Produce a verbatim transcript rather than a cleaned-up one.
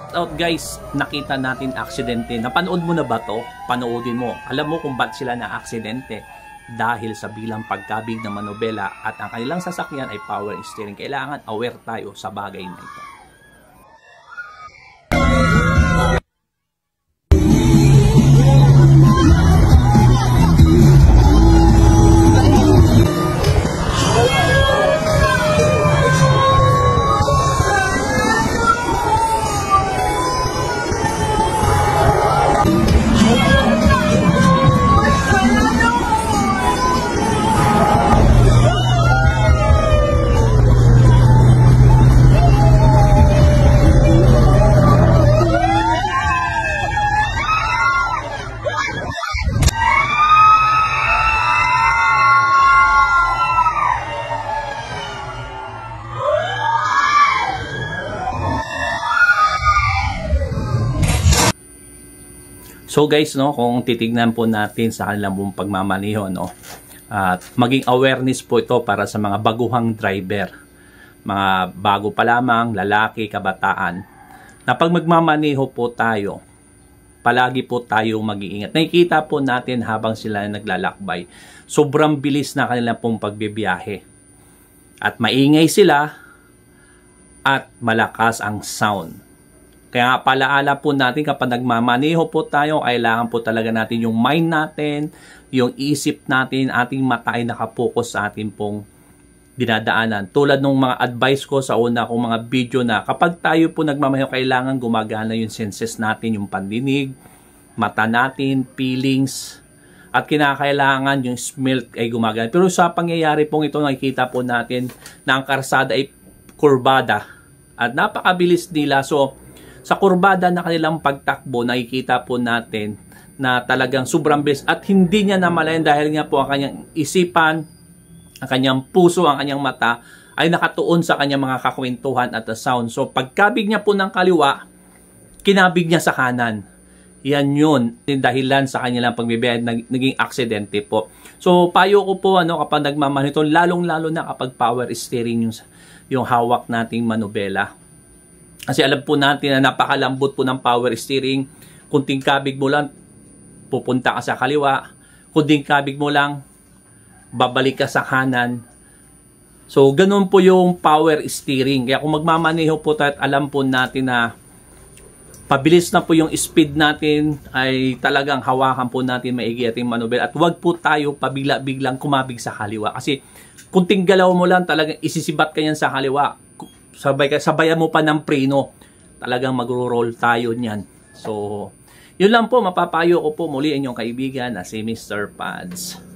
out guys, nakita natin aksidente. Napanood mo na ba to? Panoodin mo. Alam mo kung ba't sila na aksidente? Dahil sa bilang pagkabig ng manobela at ang kanilang sasakyan ay power steering. Kailangan aware tayo sa bagay na ito. So guys, no, kung titignan po natin sa kanilang pong pagmamaneho, no, at maging awareness po ito para sa mga baguhang driver, mga bago pa lamang, lalaki, kabataan, na pag magmamaneho po tayo, palagi po tayo mag-iingat. Nakikita po natin habang sila naglalakbay, sobrang bilis na kanilang pong pagbibiyahe. At maingay sila at malakas ang sound. Kaya nga palaala po natin kapag nagmamaneho po tayo, kailangan po talaga natin yung mind natin, yung isip natin, ating mata ay nakapokus sa ating pong dinadaanan. Tulad ng mga advice ko sa una kong mga video na kapag tayo po nagmamaneho, kailangan gumagana yung senses natin, yung pandinig, mata natin, feelings, at kinakailangan yung smell ay gumagana. Pero sa pangyayari pong ito, nakikita po natin na ang karsada ay kurbada at napakabilis nila. So, sa kurbada na kanilang pagtakbo, nakikita po natin na talagang sobrang bilis at hindi niya namalayan dahil nga po ang kanyang isipan, ang kanyang puso, ang kanyang mata ay nakatuon sa kanyang mga kakwentuhan at sound. So pagkabig niya po ng kaliwa, kinabig niya sa kanan. Yan yun, yung dahilan sa kanilang pagbibiyahe, naging aksidente po. So payo ko po ano, kapag nagmamaneho, lalong-lalo na kapag power steering yung, yung hawak nating manobela. Kasi alam po natin na napakalambot po ng power steering. Kunting kabig mo lang, pupunta ka sa kaliwa. Kunting kabig mo lang, babalik ka sa kanan. So, ganun po yung power steering. Kaya kung magmamaneho po tayo at alam po natin na pabilis na po yung speed natin, ay talagang hawakan po natin maigi ating manobela. At huwag po tayo pabigla-biglang kumabig sa kaliwa. Kasi kunting galaw mo lang, talagang isisibat ka yan sa kaliwa. Sabay, sabayan mo pa ng preno, talagang magro-roll tayo niyan. So, yun lang po, mapapayo ko po muli inyong kaibigan na si Mister Pads.